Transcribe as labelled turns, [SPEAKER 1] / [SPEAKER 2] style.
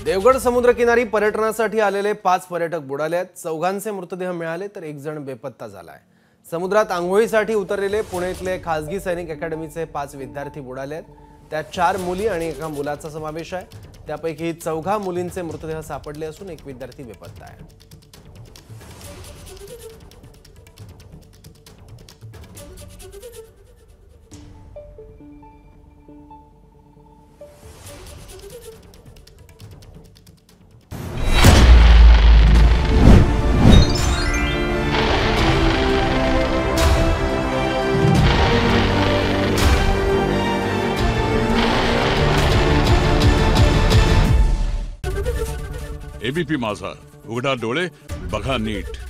[SPEAKER 1] देवगड समुद्रकिनारी पर्यटनासाठी आलेले 5 पर्यटक बुडाले आहेत। चौघांचे मृतदेह मिळाले तर एक जण बेपत्ता झालाय। समुद्रात आंघोळीसाठी उतरलेले पुणेतले खासगी सैनिक अकॅडमीचे 5 विद्यार्थी बुडाले आहेत। त्यात 4 मुली आणि एका मुलाचा समावेश आहे। त्यापैकी 4 मुलींचे मृतदेह सापडले असून एक विद्यार्थी बेपत्ता आहे।
[SPEAKER 2] एबीपी माझा, उघडा डोळे बघा नीट।